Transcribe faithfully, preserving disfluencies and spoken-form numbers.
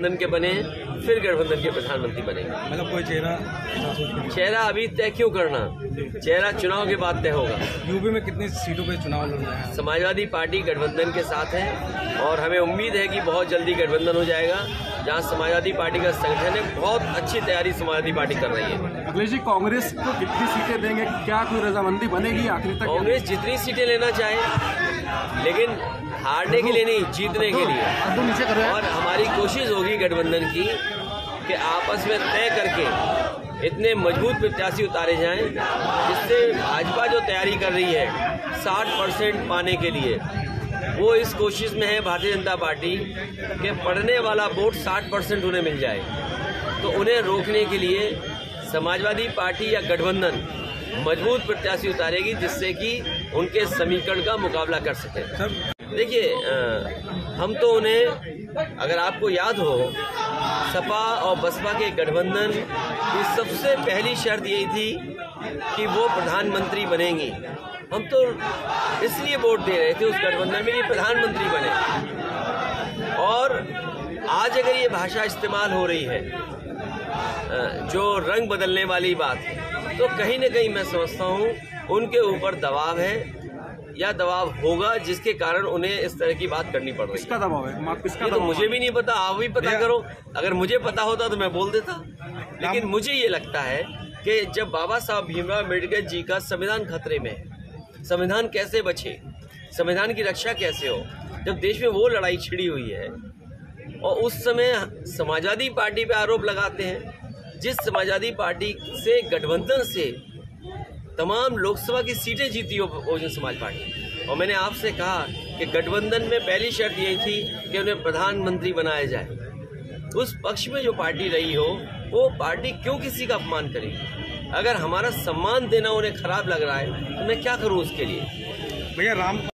गठबंधन के बने, फिर गठबंधन के प्रधानमंत्री बनेंगे। मतलब कोई चेहरा चेहरा अभी तय क्यों करना, चेहरा चुनाव के बाद तय होगा। यूपी में कितनी सीटों पे चुनाव लड़ रहे हैं? समाजवादी पार्टी गठबंधन के साथ है और हमें उम्मीद है कि बहुत जल्दी गठबंधन हो जाएगा। जहां समाजवादी पार्टी का संगठन है, बहुत अच्छी तैयारी समाजवादी पार्टी कर रही है। अखिलेश जी, कांग्रेस को कितनी सीटें देंगे, क्या कोई रजामंदी बनेगी आखिर तक? कांग्रेस जितनी सीटें लेना चाहे, लेकिन हारने के लिए नहीं, जीतने के लिए। और हमारी कोशिश होगी गठबंधन की कि आपस में तय करके इतने मजबूत प्रत्याशी उतारे जाएं जिससे भाजपा जो तैयारी कर रही है साठ परसेंट पाने के लिए, वो इस कोशिश में है भारतीय जनता पार्टी के पढ़ने वाला वोट साठ परसेंट उन्हें मिल जाए। तो उन्हें रोकने के लिए समाजवादी पार्टी या गठबंधन मजबूत प्रत्याशी उतारेगी जिससे कि उनके समीकरण का मुकाबला कर सके। देखिए, हम तो उन्हें, अगर आपको याद हो, सपा और बसपा के गठबंधन की सबसे पहली शर्त यही थी कि वो प्रधानमंत्री बनेंगी। हम तो इसलिए वोट दे रहे थे उस गठबंधन में कि प्रधानमंत्री बने। और आज अगर ये भाषा इस्तेमाल हो रही है, जो रंग बदलने वाली बात है, तो कहीं न कहीं मैं समझता हूँ उनके ऊपर दबाव है या दबाव होगा जिसके कारण उन्हें इस तरह की बात करनी पड़ रही है। किसका दबाव है? किसका ये तो मुझे भी नहीं पता, आप भी पता करो। अगर मुझे पता होता तो मैं बोल देता, लेकिन मुझे ये लगता है कि जब बाबा साहब भीमराव अम्बेडकर जी का संविधान खतरे में है, संविधान कैसे बचे, संविधान की रक्षा कैसे हो, जब देश में वो लड़ाई छिड़ी हुई है और उस समय समाजवादी पार्टी पे आरोप लगाते हैं, जिस समाजवादी पार्टी से गठबंधन से तमाम लोकसभा की सीटें जीती हो बहुजन समाज पार्टी, और मैंने आपसे कहा कि गठबंधन में पहली शर्त यही थी कि उन्हें प्रधानमंत्री बनाया जाए। उस पक्ष में जो पार्टी रही हो, वो पार्टी क्यों किसी का अपमान करेगी? अगर हमारा सम्मान देना उन्हें खराब लग रहा है तो मैं क्या करूं उसके लिए? भैया, राम